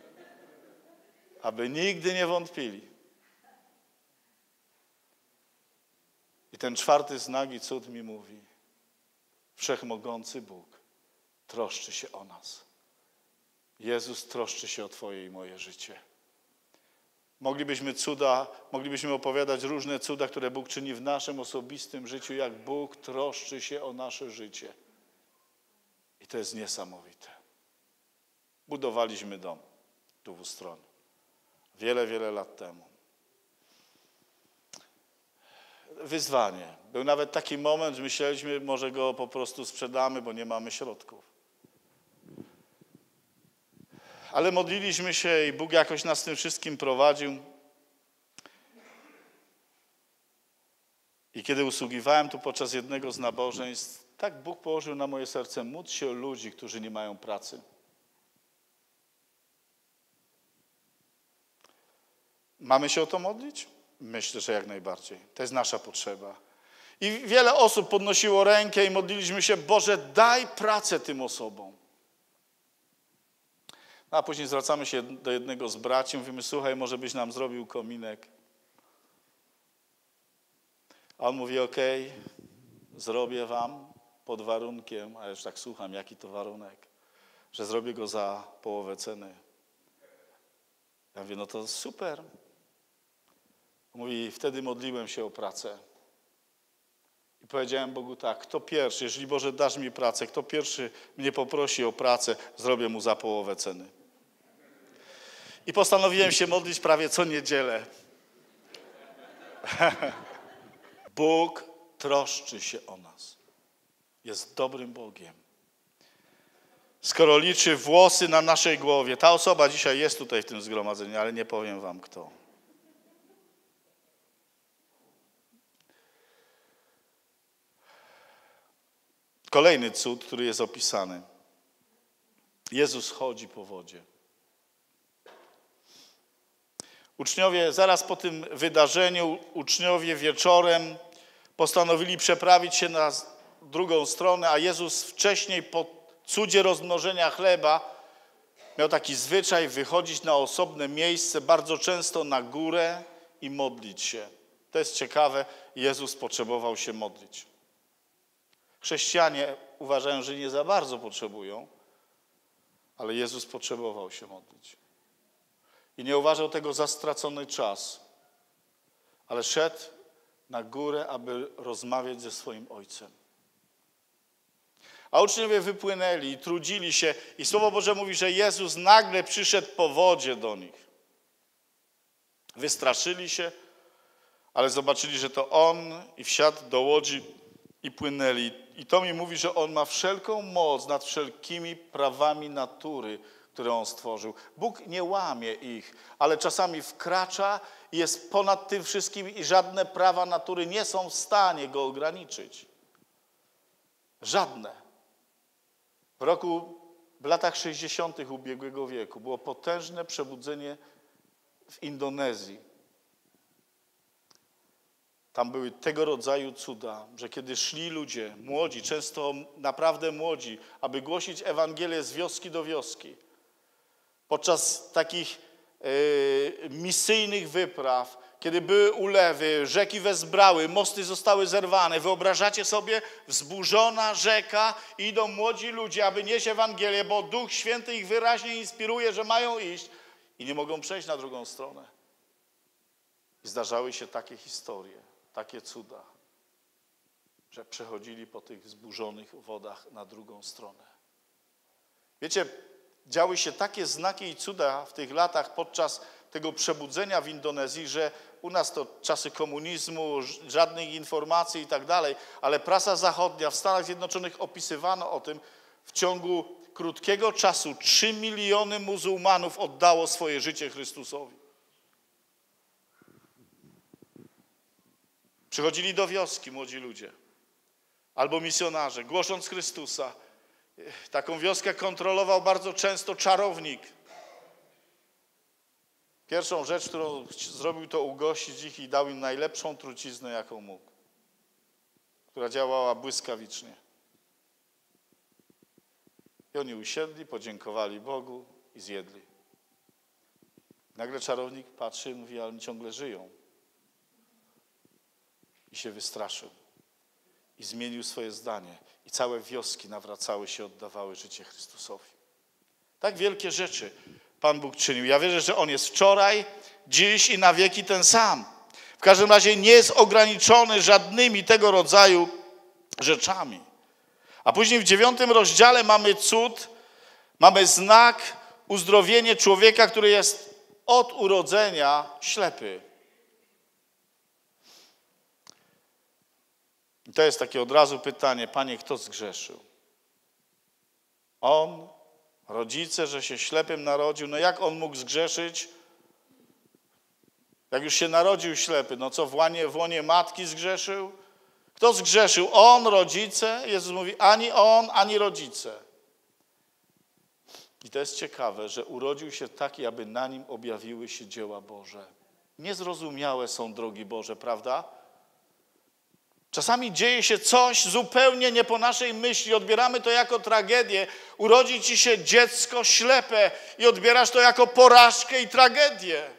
Aby nigdy nie wątpili. I ten czwarty znak i cud mi mówi. Wszechmogący Bóg troszczy się o nas. Jezus troszczy się o twoje i moje życie. Moglibyśmy cuda, moglibyśmy opowiadać różne cuda, które Bóg czyni w naszym osobistym życiu, jak Bóg troszczy się o nasze życie. I to jest niesamowite. Budowaliśmy dom tu w Ustroniu. Wiele, wiele lat temu. Wyzwanie. Był nawet taki moment, że myśleliśmy, może go po prostu sprzedamy, bo nie mamy środków. Ale modliliśmy się i Bóg jakoś nas tym wszystkim prowadził. I kiedy usługiwałem tu podczas jednego z nabożeństw, tak Bóg położył na moje serce, módl się o ludzi, którzy nie mają pracy. Mamy się o to modlić? Myślę, że jak najbardziej. To jest nasza potrzeba. I wiele osób podnosiło rękę i modliliśmy się, Boże, daj pracę tym osobom. No, a później zwracamy się do jednego z braci, mówimy, słuchaj, może byś nam zrobił kominek. A on mówi, okej, zrobię wam pod warunkiem, a już tak słucham, jaki to warunek, że zrobię go za połowę ceny. Ja mówię, no to super. Mówi, wtedy modliłem się o pracę. I powiedziałem Bogu tak, kto pierwszy, jeżeli Boże dasz mi pracę, kto pierwszy mnie poprosi o pracę, zrobię mu za połowę ceny. I postanowiłem się modlić prawie co niedzielę. Bóg troszczy się o nas. Jest dobrym Bogiem. Skoro liczy włosy na naszej głowie, ta osoba dzisiaj jest tutaj w tym zgromadzeniu, ale nie powiem wam kto. Kolejny cud, który jest opisany. Jezus chodzi po wodzie. Uczniowie, zaraz po tym wydarzeniu, uczniowie wieczorem postanowili przeprawić się na drugą stronę, a Jezus wcześniej po cudzie rozmnożenia chleba miał taki zwyczaj wychodzić na osobne miejsce, bardzo często na górę i modlić się. To jest ciekawe, Jezus potrzebował się modlić. Chrześcijanie uważają, że nie za bardzo potrzebują, ale Jezus potrzebował się modlić. I nie uważał tego za stracony czas, ale szedł na górę, aby rozmawiać ze swoim Ojcem. A uczniowie wypłynęli i trudzili się i Słowo Boże mówi, że Jezus nagle przyszedł po wodzie do nich. Wystraszyli się, ale zobaczyli, że to On i wsiadł do łodzi i płynęli. I to mi mówi, że On ma wszelką moc nad wszelkimi prawami natury, które On stworzył. Bóg nie łamie ich, ale czasami wkracza i jest ponad tym wszystkim i żadne prawa natury nie są w stanie Go ograniczyć. Żadne. W roku, w latach sześćdziesiątych ubiegłego wieku było potężne przebudzenie w Indonezji. Tam były tego rodzaju cuda, że kiedy szli ludzie, młodzi, często naprawdę młodzi, aby głosić Ewangelię z wioski do wioski, podczas takich yy, misyjnych wypraw, kiedy były ulewy, rzeki wezbrały, mosty zostały zerwane. Wyobrażacie sobie, wzburzona rzeka, idą młodzi ludzie, aby nieść Ewangelię, bo Duch Święty ich wyraźnie inspiruje, że mają iść i nie mogą przejść na drugą stronę. I zdarzały się takie historie, takie cuda, że przechodzili po tych wzburzonych wodach na drugą stronę. Wiecie, działy się takie znaki i cuda w tych latach podczas tego przebudzenia w Indonezji, że u nas to czasy komunizmu, żadnych informacji i tak dalej, ale prasa zachodnia w Stanach Zjednoczonych opisywano o tym, w ciągu krótkiego czasu trzy miliony muzułmanów oddało swoje życie Chrystusowi. Przychodzili do wioski młodzi ludzie albo misjonarze, głosząc Chrystusa. Taką wioskę kontrolował bardzo często czarownik. Pierwszą rzecz, którą zrobił, to ugościć ich i dał im najlepszą truciznę, jaką mógł, która działała błyskawicznie. I oni usiedli, podziękowali Bogu i zjedli. Nagle czarownik patrzy i mówi, ale oni ciągle żyją. I się wystraszył. I zmienił swoje zdanie. I całe wioski nawracały się, oddawały życie Chrystusowi. Tak wielkie rzeczy Pan Bóg czynił. Ja wierzę, że On jest wczoraj, dziś i na wieki ten sam. W każdym razie nie jest ograniczony żadnymi tego rodzaju rzeczami. A później w dziewiątym rozdziale mamy cud, mamy znak, uzdrowienie człowieka, który jest od urodzenia ślepy. I to jest takie od razu pytanie, Panie, kto zgrzeszył? On, rodzice, że się ślepym narodził, no jak on mógł zgrzeszyć? Jak już się narodził ślepy, no co w łonie, w łonie matki zgrzeszył? Kto zgrzeszył? On, rodzice? Jezus mówi, ani on, ani rodzice. I to jest ciekawe, że urodził się taki, aby na nim objawiły się dzieła Boże. Niezrozumiałe są drogi Boże, prawda? Czasami dzieje się coś zupełnie nie po naszej myśli. Odbieramy to jako tragedię. Urodzi ci się dziecko ślepe i odbierasz to jako porażkę i tragedię.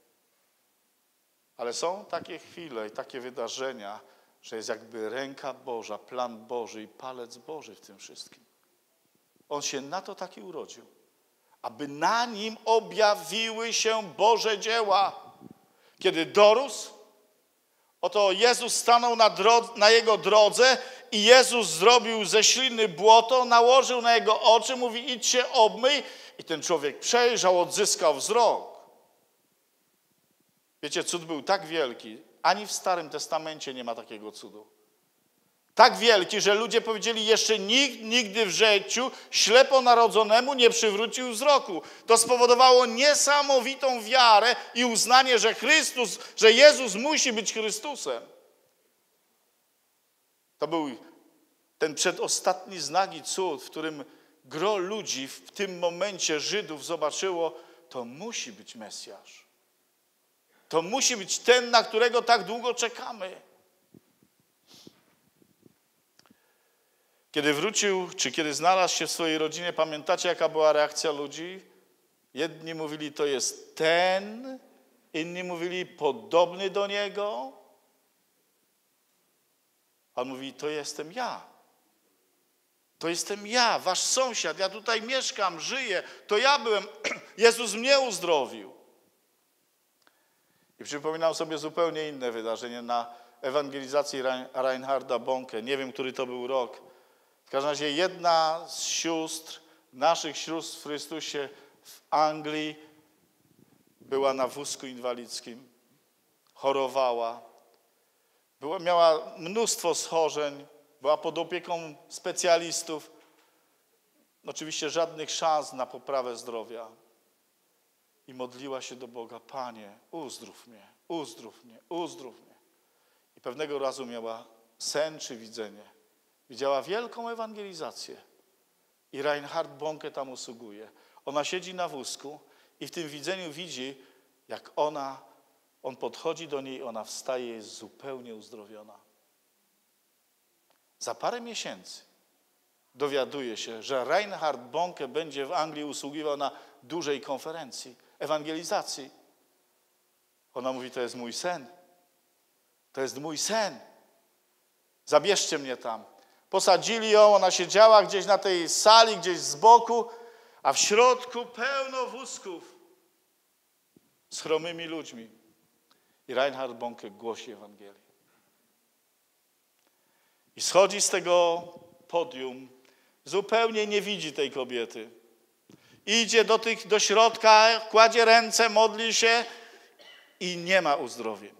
Ale są takie chwile i takie wydarzenia, że jest jakby ręka Boża, plan Boży i palec Boży w tym wszystkim. On się na to taki urodził, aby na nim objawiły się Boże dzieła. Kiedy dorósł, oto Jezus stanął na, drodze, na jego drodze i Jezus zrobił ze śliny błoto, nałożył na jego oczy, mówi idź się obmyj i ten człowiek przejrzał, odzyskał wzrok. Wiecie, cud był tak wielki, ani w Starym Testamencie nie ma takiego cudu. Tak wielki, że ludzie powiedzieli, jeszcze nikt nigdy w życiu ślepo narodzonemu nie przywrócił wzroku. To spowodowało niesamowitą wiarę i uznanie, że Chrystus, że Jezus musi być Chrystusem. To był ten przedostatni znak i cud, w którym gro ludzi w tym momencie Żydów zobaczyło, to musi być Mesjasz. To musi być ten, na którego tak długo czekamy. Kiedy wrócił, czy kiedy znalazł się w swojej rodzinie, pamiętacie, jaka była reakcja ludzi? Jedni mówili, to jest ten, inni mówili, podobny do niego. A on mówi, to jestem ja. To jestem ja, wasz sąsiad, ja tutaj mieszkam, żyję, to ja byłem, Jezus mnie uzdrowił. I przypominam sobie zupełnie inne wydarzenie na ewangelizacji Reinharda Bonke. Nie wiem, który to był rok. W każdym razie jedna z sióstr, naszych sióstr w Chrystusie w Anglii była na wózku inwalidzkim, chorowała, była, miała mnóstwo schorzeń, była pod opieką specjalistów. Oczywiście żadnych szans na poprawę zdrowia. I modliła się do Boga, Panie, uzdrów mnie, uzdrów mnie, uzdrów mnie. I pewnego razu miała sen czy widzenie. Widziała wielką ewangelizację. I Reinhard Bonke tam usługuje. Ona siedzi na wózku i w tym widzeniu widzi, jak ona, on podchodzi do niej, ona wstaje i jest zupełnie uzdrowiona. Za parę miesięcy dowiaduje się, że Reinhard Bonke będzie w Anglii usługiwał na dużej konferencji, ewangelizacji. Ona mówi, to jest mój sen. To jest mój sen. Zabierzcie mnie tam. Posadzili ją, ona siedziała gdzieś na tej sali, gdzieś z boku, a w środku pełno wózków z chromymi ludźmi. I Reinhard Bonke głosi Ewangelię. I schodzi z tego podium, zupełnie nie widzi tej kobiety. Idzie do, tych, do środka, kładzie ręce, modli się i nie ma uzdrowień.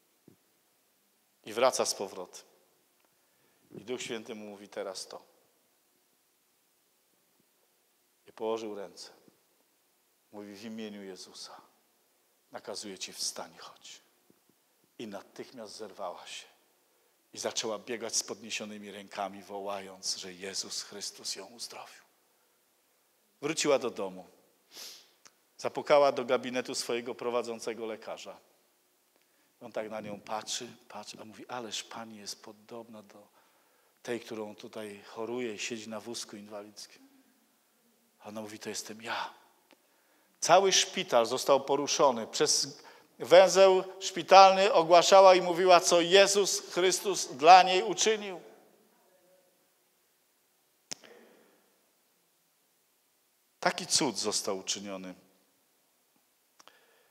I wraca z powrotem. I Duch Święty mu mówi teraz to. I położył ręce. Mówi w imieniu Jezusa. Nakazuję ci wstań, chodź. I natychmiast zerwała się. I zaczęła biegać z podniesionymi rękami, wołając, że Jezus Chrystus ją uzdrowił. Wróciła do domu. Zapukała do gabinetu swojego prowadzącego lekarza. On tak na nią patrzy, patrzy, a mówi, ależ pani jest podobna do tej, którą tutaj choruje i siedzi na wózku inwalidzkim. A ona mówi, to jestem ja. Cały szpital został poruszony. Przez węzeł szpitalny ogłaszała i mówiła, co Jezus Chrystus dla niej uczynił. Taki cud został uczyniony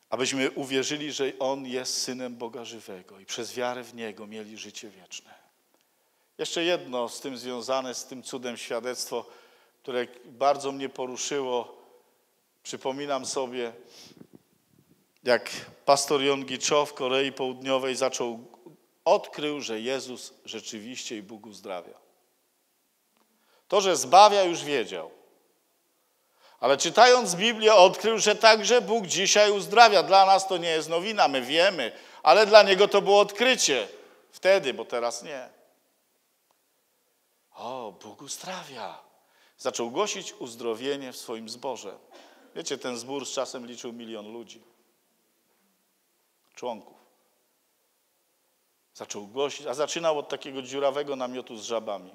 abyśmy uwierzyli, że On jest Synem Boga żywego i przez wiarę w Niego mieli życie wieczne. Jeszcze jedno z tym związane, z tym cudem świadectwo, które bardzo mnie poruszyło. Przypominam sobie, jak pastor Yonggi Cho w Korei Południowej zaczął, odkrył, że Jezus rzeczywiście i Bóg uzdrawia. To, że zbawia, już wiedział. Ale czytając Biblię odkrył, że także Bóg dzisiaj uzdrawia. Dla nas to nie jest nowina, my wiemy, ale dla Niego to było odkrycie. Wtedy, bo teraz nie. O, Bóg uzdrawia. Zaczął głosić uzdrowienie w swoim zborze. Wiecie, ten zbór z czasem liczył milion ludzi. Członków. Zaczął głosić, a zaczynał od takiego dziurawego namiotu z żabami.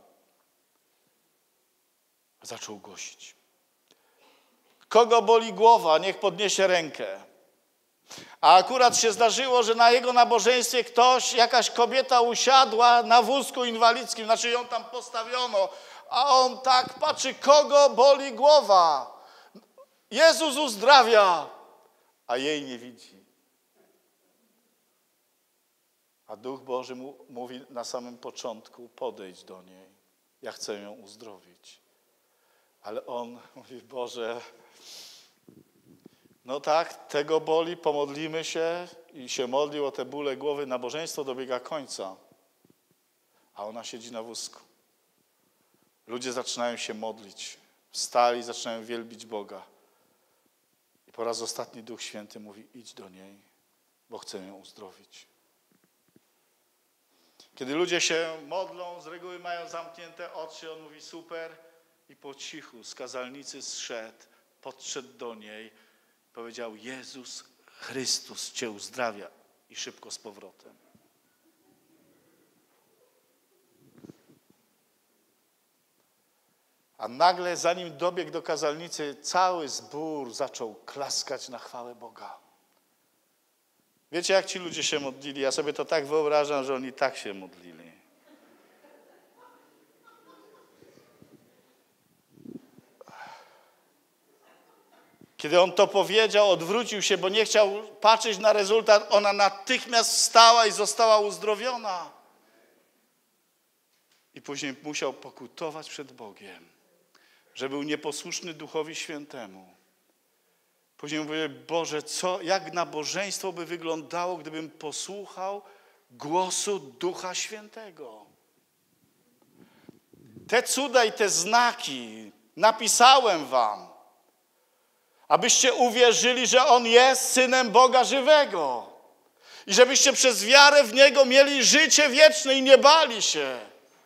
Zaczął głosić. Kogo boli głowa, niech podniesie rękę. A akurat się zdarzyło, że na jego nabożeństwie ktoś, jakaś kobieta usiadła na wózku inwalidzkim, znaczy ją tam postawiono, a on tak patrzy, kogo boli głowa. Jezus uzdrawia, a jej nie widzi. A Duch Boży mu mówi na samym początku, podejdź do niej, ja chcę ją uzdrowić. Ale on mówi, Boże, no tak, tego boli, pomodlimy się i się modlił o te bóle głowy, nabożeństwo dobiega końca, a ona siedzi na wózku. Ludzie zaczynają się modlić, wstali, zaczynają wielbić Boga. I po raz ostatni Duch Święty mówi, idź do niej, bo chcę ją uzdrowić. Kiedy ludzie się modlą, z reguły mają zamknięte oczy, on mówi super i po cichu z kazalnicy zszedł, podszedł do niej, powiedział Jezus Chrystus cię uzdrawia i szybko z powrotem. A nagle zanim dobiegł do kazalnicy, cały zbór zaczął klaskać na chwałę Boga. Wiecie, jak ci ludzie się modlili? Ja sobie to tak wyobrażam, że oni tak się modlili. Kiedy on to powiedział, odwrócił się, bo nie chciał patrzeć na rezultat, ona natychmiast wstała i została uzdrowiona. I później musiał pokutować przed Bogiem, że był nieposłuszny Duchowi Świętemu. Później mówię, Boże, co, jak nabożeństwo by wyglądało, gdybym posłuchał głosu Ducha Świętego. Te cuda i te znaki napisałem wam, abyście uwierzyli, że On jest Synem Boga żywego i żebyście przez wiarę w Niego mieli życie wieczne i nie bali się.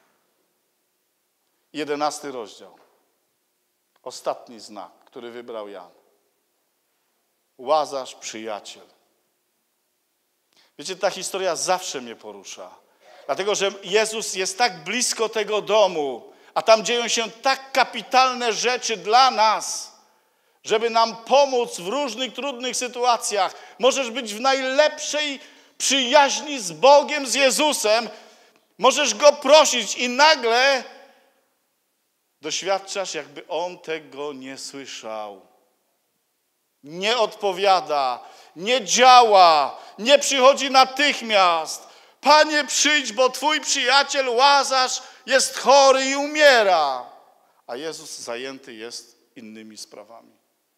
Jedenasty rozdział. Ostatni znak, który wybrał Jan. Łazarz, przyjaciel. Wiecie, ta historia zawsze mnie porusza. Dlatego, że Jezus jest tak blisko tego domu, a tam dzieją się tak kapitalne rzeczy dla nas, żeby nam pomóc w różnych trudnych sytuacjach. Możesz być w najlepszej przyjaźni z Bogiem, z Jezusem. Możesz Go prosić i nagle doświadczasz, jakby On tego nie słyszał. Nie odpowiada, nie działa, nie przychodzi natychmiast. Panie, przyjdź, bo Twój przyjaciel Łazarz jest chory i umiera. A Jezus zajęty jest innymi sprawami.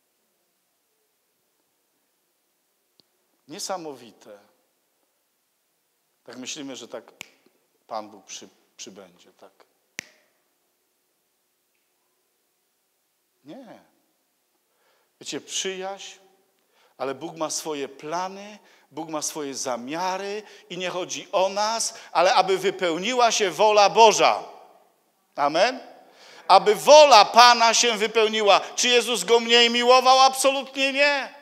Niesamowite. Tak myślimy, że tak Pan Bóg przy, przybędzie, tak. Nie. Wiecie, przyjaźń, ale Bóg ma swoje plany, Bóg ma swoje zamiary i nie chodzi o nas, ale aby wypełniła się wola Boża. Amen? Aby wola Pana się wypełniła. Czy Jezus go mniej miłował? Absolutnie nie.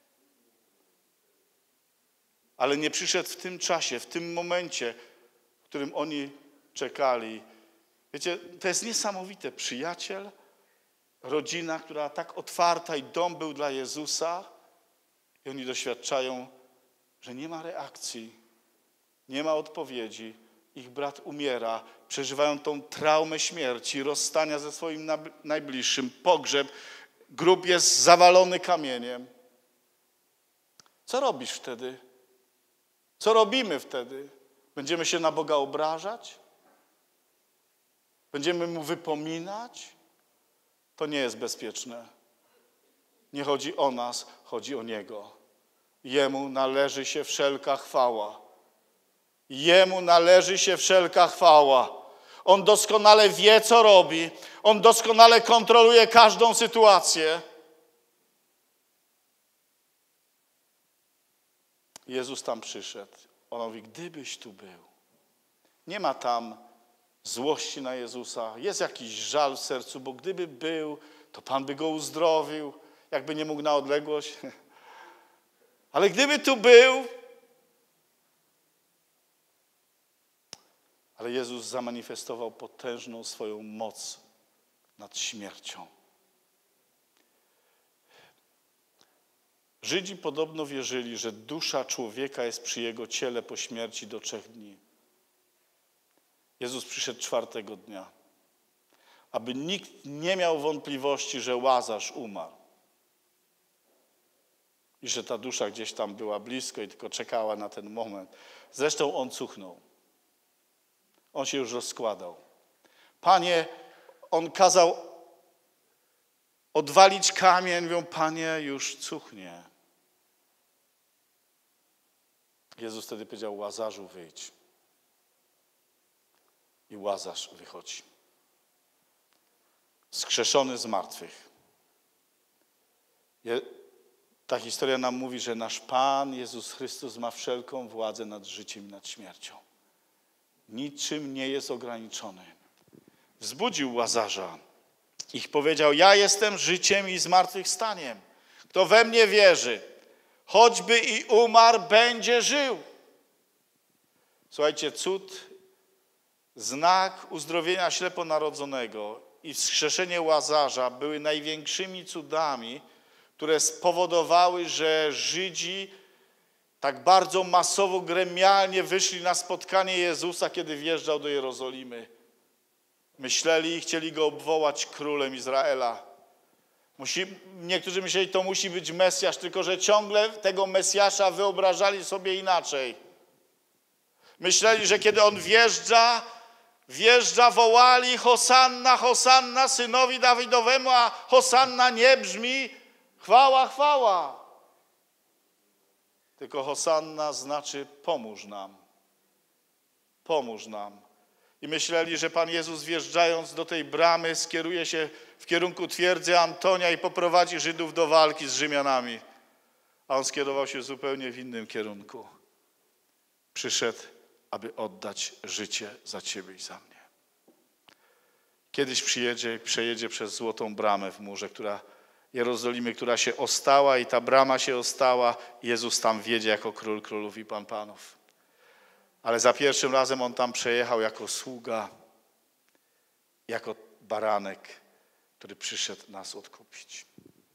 Ale nie przyszedł w tym czasie, w tym momencie, w którym oni czekali. Wiecie, to jest niesamowite. Przyjaciel, rodzina, która tak otwarta i dom był dla Jezusa i oni doświadczają, że nie ma reakcji, nie ma odpowiedzi. Ich brat umiera, przeżywają tą traumę śmierci, rozstania ze swoim najbliższym, pogrzeb, grób jest zawalony kamieniem. Co robisz wtedy? Co robimy wtedy? Będziemy się na Boga obrażać? Będziemy Mu wypominać? To nie jest bezpieczne. Nie chodzi o nas, chodzi o Niego. Jemu należy się wszelka chwała. Jemu należy się wszelka chwała. On doskonale wie, co robi. On doskonale kontroluje każdą sytuację. Jezus tam przyszedł. On mówi, gdybyś tu był. Nie ma tam złości na Jezusa. Jest jakiś żal w sercu, bo gdyby był, to Pan by go uzdrowił. Jakby nie mógł na odległość. Ale gdyby tu był, ale Jezus zamanifestował potężną swoją moc nad śmiercią. Żydzi podobno wierzyli, że dusza człowieka jest przy jego ciele po śmierci do trzech dni. Jezus przyszedł czwartego dnia, aby nikt nie miał wątpliwości, że Łazarz umarł. I że ta dusza gdzieś tam była blisko i tylko czekała na ten moment. Zresztą on cuchnął. On się już rozkładał. Panie, on kazał odwalić kamień. Mówią, Panie, już cuchnie. Jezus wtedy powiedział, Łazarzu, wyjdź. I Łazarz wychodzi. Wskrzeszony z martwych. Ta historia nam mówi, że nasz Pan Jezus Chrystus ma wszelką władzę nad życiem i nad śmiercią. Niczym nie jest ograniczony. Wzbudził Łazarza i powiedział, ja jestem życiem i zmartwychwstaniem. Kto we mnie wierzy, choćby i umarł, będzie żył. Słuchajcie, cud, znak uzdrowienia śleponarodzonego i wskrzeszenie Łazarza były największymi cudami, które spowodowały, że Żydzi tak bardzo masowo, gremialnie wyszli na spotkanie Jezusa, kiedy wjeżdżał do Jerozolimy. Myśleli i chcieli go obwołać królem Izraela. Musi, niektórzy myśleli, to musi być Mesjasz, tylko że ciągle tego Mesjasza wyobrażali sobie inaczej. Myśleli, że kiedy on wjeżdża, wjeżdża, wołali Hosanna, Hosanna synowi Dawidowemu, a Hosanna nie brzmi chwała, chwała. Tylko Hosanna znaczy pomóż nam. Pomóż nam. I myśleli, że Pan Jezus wjeżdżając do tej bramy skieruje się w kierunku twierdzy Antonia i poprowadzi Żydów do walki z Rzymianami. A on skierował się zupełnie w innym kierunku. Przyszedł, aby oddać życie za ciebie i za mnie. Kiedyś przyjedzie, przejedzie przez złotą bramę w murze, która Jerozolimy, która się ostała i ta brama się ostała. Jezus tam wjedzie jako król królów i pan panów. Ale za pierwszym razem on tam przejechał jako sługa, jako baranek, który przyszedł nas odkupić.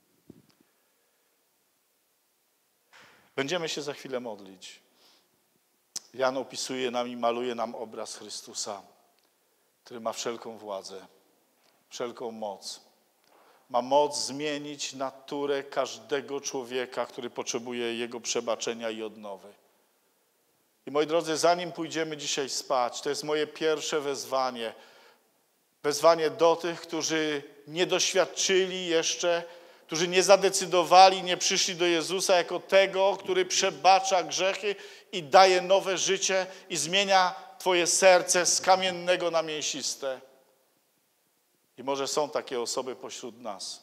Będziemy się za chwilę modlić. Jan opisuje nam i maluje nam obraz Chrystusa, który ma wszelką władzę, wszelką moc. Ma moc zmienić naturę każdego człowieka, który potrzebuje Jego przebaczenia i odnowy. I moi drodzy, zanim pójdziemy dzisiaj spać, to jest moje pierwsze wezwanie. Wezwanie do tych, którzy nie doświadczyli jeszcze, którzy nie zadecydowali, nie przyszli do Jezusa jako tego, który przebacza grzechy i daje nowe życie i zmienia twoje serce z kamiennego na mięsiste. I może są takie osoby pośród nas,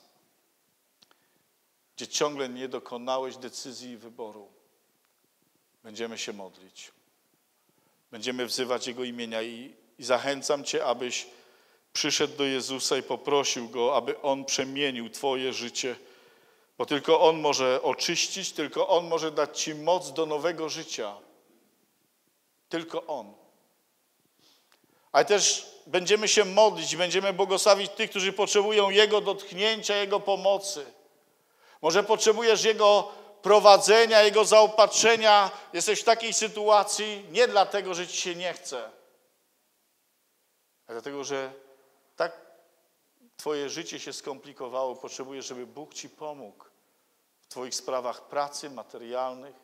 gdzie ciągle nie dokonałeś decyzji i wyboru. Będziemy się modlić. Będziemy wzywać Jego imienia i, i zachęcam Cię, abyś przyszedł do Jezusa i poprosił Go, aby On przemienił Twoje życie, bo tylko On może oczyścić, tylko On może dać Ci moc do nowego życia. Tylko On. Ale też będziemy się modlić, będziemy błogosławić tych, którzy potrzebują Jego dotknięcia, Jego pomocy. Może potrzebujesz Jego prowadzenia, Jego zaopatrzenia. Jesteś w takiej sytuacji nie dlatego, że ci się nie chce, ale dlatego, że tak twoje życie się skomplikowało. Potrzebujesz, żeby Bóg ci pomógł w Twoich sprawach pracy, materialnych.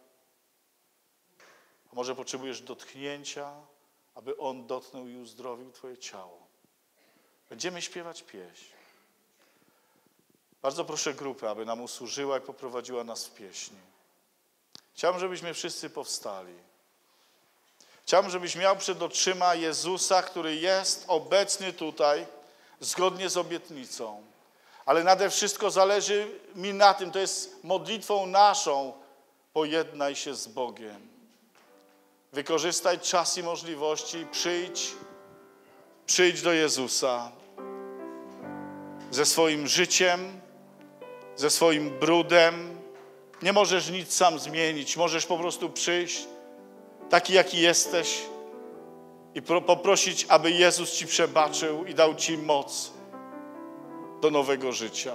A może potrzebujesz dotknięcia, aby On dotknął i uzdrowił Twoje ciało. Będziemy śpiewać pieśń. Bardzo proszę grupę, aby nam usłużyła i poprowadziła nas w pieśni. Chciałbym, żebyśmy wszyscy powstali. Chciałbym, żebyś miał przed oczyma Jezusa, który jest obecny tutaj, zgodnie z obietnicą. Ale nade wszystko zależy mi na tym, to jest modlitwą naszą, pojednaj się z Bogiem. Wykorzystaj czas i możliwości, przyjdź, przyjdź do Jezusa ze swoim życiem, ze swoim brudem. Nie możesz nic sam zmienić, możesz po prostu przyjść, taki jaki jesteś i poprosić, aby Jezus ci przebaczył i dał ci moc do nowego życia.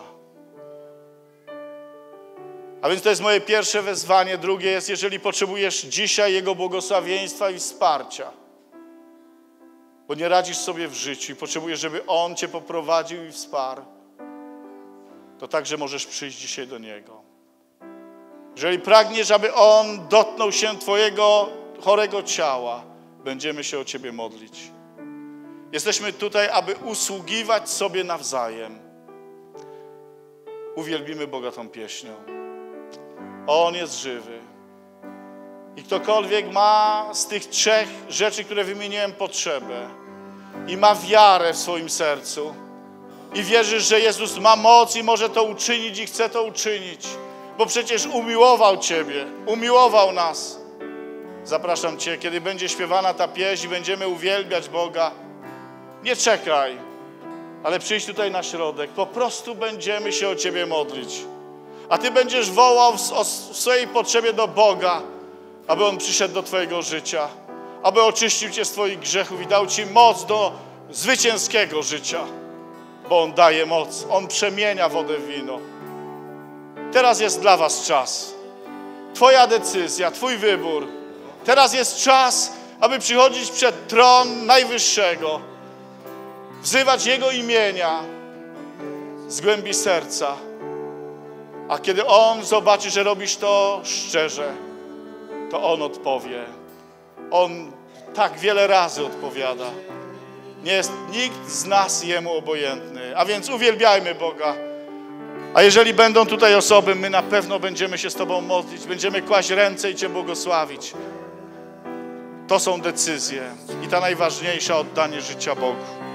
A więc to jest moje pierwsze wezwanie. Drugie jest, jeżeli potrzebujesz dzisiaj Jego błogosławieństwa i wsparcia, bo nie radzisz sobie w życiu i potrzebujesz, żeby On cię poprowadził i wsparł, to także możesz przyjść dzisiaj do Niego. Jeżeli pragniesz, aby On dotknął się twojego chorego ciała, będziemy się o ciebie modlić. Jesteśmy tutaj, aby usługiwać sobie nawzajem. Uwielbimy Boga tą pieśnią. On jest żywy. I ktokolwiek ma z tych trzech rzeczy, które wymieniłem, potrzebę i ma wiarę w swoim sercu i wierzysz, że Jezus ma moc i może to uczynić i chce to uczynić, bo przecież umiłował ciebie, umiłował nas. Zapraszam cię, kiedy będzie śpiewana ta pieśń i będziemy uwielbiać Boga, nie czekaj, ale przyjdź tutaj na środek. Po prostu będziemy się o ciebie modlić. A ty będziesz wołał w swojej potrzebie do Boga, aby On przyszedł do twojego życia, aby oczyścił cię z twoich grzechów i dał ci moc do zwycięskiego życia, bo On daje moc. On przemienia wodę w wino. Teraz jest dla was czas. Twoja decyzja, twój wybór. Teraz jest czas, aby przychodzić przed tron Najwyższego, wzywać Jego imienia z głębi serca. A kiedy On zobaczy, że robisz to szczerze, to On odpowie. On tak wiele razy odpowiada. Nie jest nikt z nas Jemu obojętny. A więc uwielbiajmy Boga. A jeżeli będą tutaj osoby, my na pewno będziemy się z Tobą modlić, będziemy kłaść ręce i Cię błogosławić. To są decyzje i ta najważniejsza, oddanie życia Bogu.